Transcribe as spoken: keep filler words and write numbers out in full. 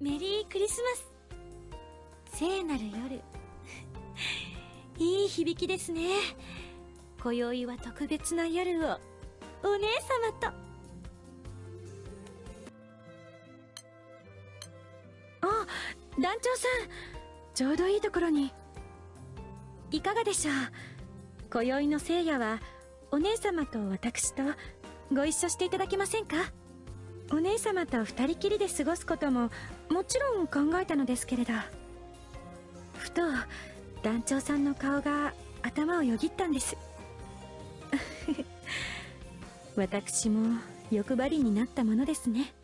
メリークリスマス。聖なる夜。いい響きですね。今宵は特別な夜をお姉様と。あ、団長さん、ちょうどいいところに。いかがでしょう。今宵の聖夜はお姉様と私とご一緒していただけませんか。お姉様と二人きりで過ごすことももちろん考えたのですけれど、ふと団長さんの顔が頭をよぎったんです私も欲張りになったものですね。